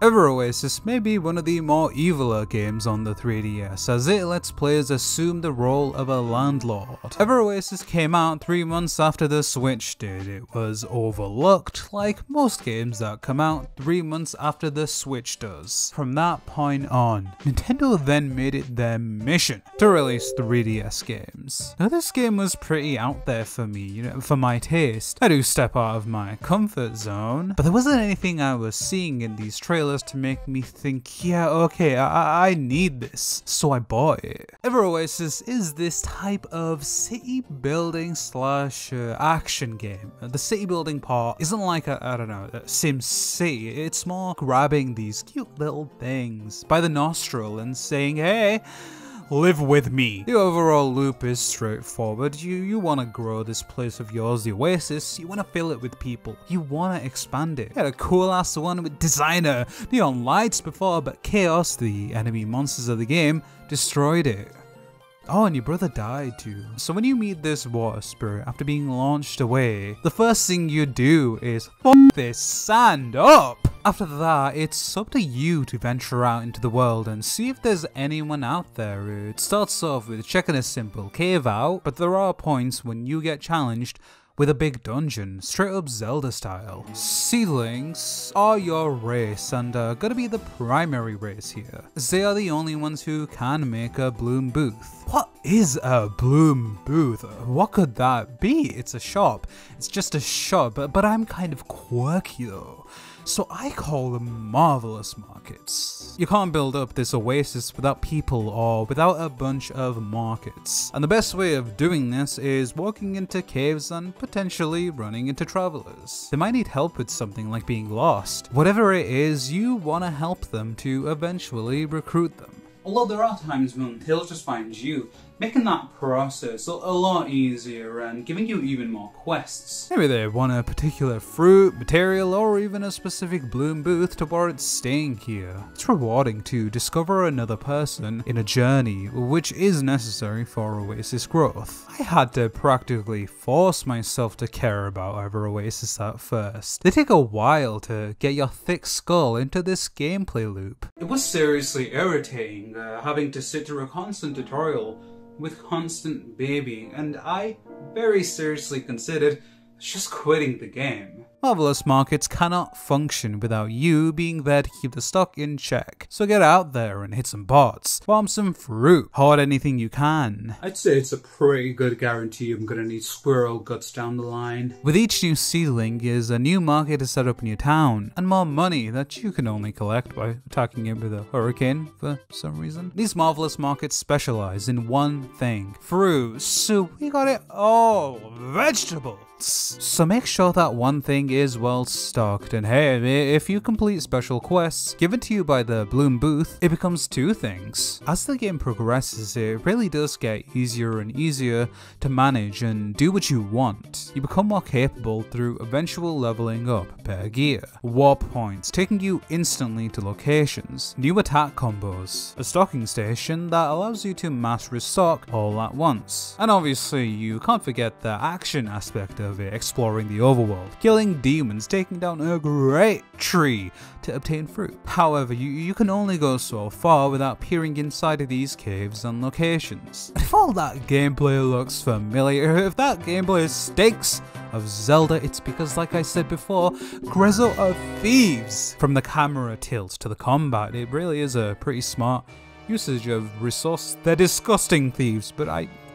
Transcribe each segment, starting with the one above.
Ever Oasis may be one of the more eviler games on the 3DS, as it lets players assume the role of a landlord. Ever Oasis came out 3 months after the Switch did. It was overlooked, like most games that come out 3 months after the Switch does. From that point on, Nintendo then made it their mission to release 3DS games. Now this game was pretty out there for me, for my taste. I do step out of my comfort zone, but there wasn't anything I was seeing in these trailers to make me think, yeah, okay, I need this, so I bought it. Ever Oasis is this type of city building slash action game. The city building part isn't like I don't know, Sim City. It's more grabbing these cute little things by the nostril and saying, hey, live with me. The overall loop is straightforward. You want to grow this place of yours, the Oasis. You want to fill it with people. You want to expand it. You had a cool ass one with designer, neon lights before, but chaos, the enemy monsters of the game, destroyed it. Oh, and your brother died too. So when you meet this water spirit after being launched away, the first thing you do is fuck this sand up. After that, it's up to you to venture out into the world and see if there's anyone out there. It starts off with checking a simple cave out, but there are points when you get challenged with a big dungeon, straight up Zelda style. Seedlings are your race and are gonna be the primary race here, as they are the only ones who can make a bloom booth. What is a bloom booth? What could that be? It's a shop. It's just a shop, but I'm kind of quirky though. So I call them marvelous markets. You can't build up this oasis without people or without a bunch of markets. And the best way of doing this is walking into caves and potentially running into travelers. They might need help with something like being lost. Whatever it is, you want to help them to eventually recruit them. Although there are times when they'll just find you, making that process a lot easier and giving you even more quests. Maybe they want a particular fruit, material, or even a specific bloom booth to warrant staying here. It's rewarding to discover another person in a journey, which is necessary for Oasis growth. I had to practically force myself to care about Ever Oasis at first. They take a while to get your thick skull into this gameplay loop. It was seriously irritating having to sit through a constant tutorial with constant babying, and I very seriously considered just quitting the game. Marvelous markets cannot function without you being there to keep the stock in check. So get out there and hit some bots, farm some fruit, hoard anything you can. I'd say it's a pretty good guarantee I'm gonna need squirrel guts down the line. With each new seedling is a new market to set up in your town, and more money that you can only collect by attacking it with a hurricane for some reason. These marvelous markets specialize in one thing: fruit. So we got it all. Vegetables. So make sure that one thing is well stocked, and hey, if you complete special quests given to you by the bloom booth, it becomes two things. As the game progresses, it really does get easier and easier to manage and do what you want. You become more capable through eventual leveling up better gear, warp points taking you instantly to locations, new attack combos, a stocking station that allows you to mass restock all at once, and obviously you can't forget the action aspect of it, exploring the overworld, killing demons, taking down a great tree to obtain fruit. However, you can only go so far without peering inside of these caves and locations. And if all that gameplay looks familiar, if that gameplay stinks of Zelda, it's because, like I said before, Grezzo are thieves. From the camera tilt to the combat, it really is a pretty smart usage of resource. They're disgusting thieves, but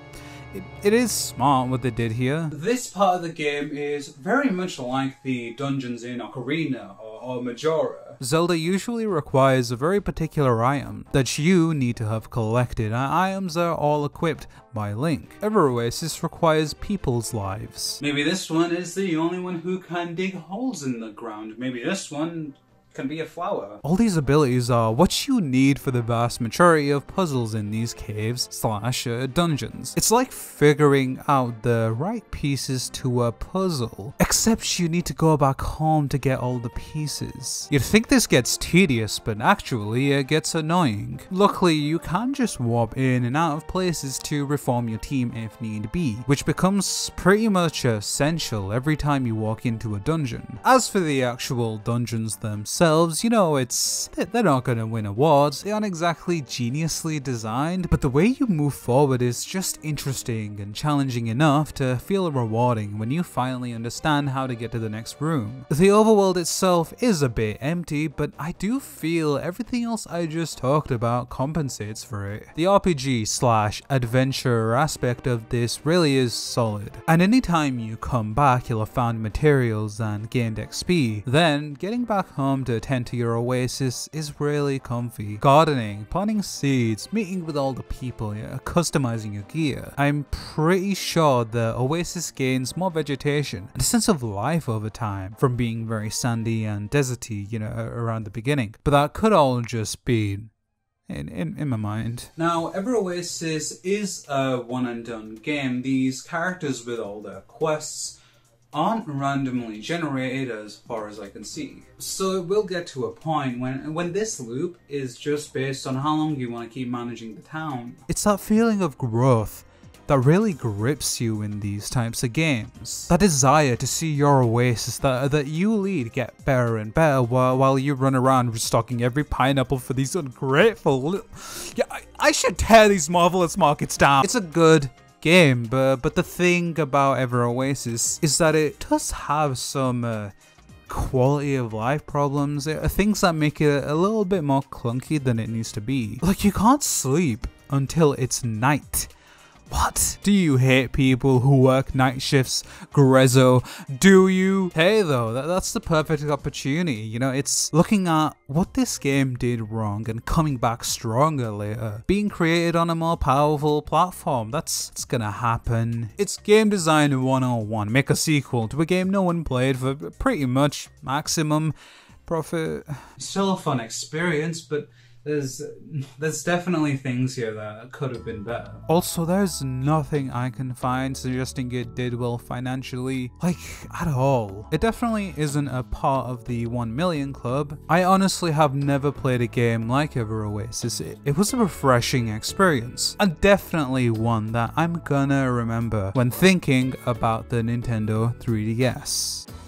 it is smart what they did here. This part of the game is very much like the dungeons in Ocarina or Majora. Zelda usually requires a very particular item that you need to have collected, and items are all equipped by Link. Ever Oasis requires people's lives. Maybe this one is the only one who can dig holes in the ground. Maybe this one can be a flower. All these abilities are what you need for the vast majority of puzzles in these caves slash dungeons. It's like figuring out the right pieces to a puzzle, except you need to go back home to get all the pieces. You'd think this gets tedious, but actually it gets annoying. Luckily, you can just warp in and out of places to reform your team if need be, which becomes pretty much essential every time you walk into a dungeon. As for the actual dungeons themselves, themselves, you know, they're not gonna win awards, they aren't exactly geniusly designed, but the way you move forward is just interesting and challenging enough to feel rewarding when you finally understand how to get to the next room. The overworld itself is a bit empty, but I do feel everything else I just talked about compensates for it. The RPG/adventure aspect of this really is solid, and anytime you come back you'll have found materials and gained XP. Then getting back home to tend to your oasis is really comfy. Gardening, planting seeds, meeting with all the people, customizing your gear. I'm pretty sure the oasis gains more vegetation and a sense of life over time from being very sandy and deserty, around the beginning. But that could all just be in my mind. Now, Ever Oasis is a one and done game. These characters with all their quests aren't randomly generated as far as I can see. So it will get to a point when this loop is just based on how long you want to keep managing the town. It's that feeling of growth that really grips you in these types of games. That desire to see your oasis that you lead get better and better while you run around restocking every pineapple for these ungrateful little... Yeah, I should tear these marvelous markets down. It's a good game, but the thing about Ever Oasis is that it does have some quality of life problems, things that make it a little bit more clunky than it needs to be. Like, you can't sleep until it's night. What? Do you hate people who work night shifts, Grezzo? Do you? Hey though, that's the perfect opportunity, it's looking at what this game did wrong and coming back stronger later. Being created on a more powerful platform, that's gonna happen. It's game design 101, make a sequel to a game no one played for pretty much maximum profit. Still a fun experience, but there's definitely things here that could have been better. Also, there's nothing I can find suggesting it did well financially, like, at all. It definitely isn't a part of the 1 million club. I honestly have never played a game like Ever Oasis. It was a refreshing experience, and definitely one that I'm gonna remember when thinking about the Nintendo 3DS.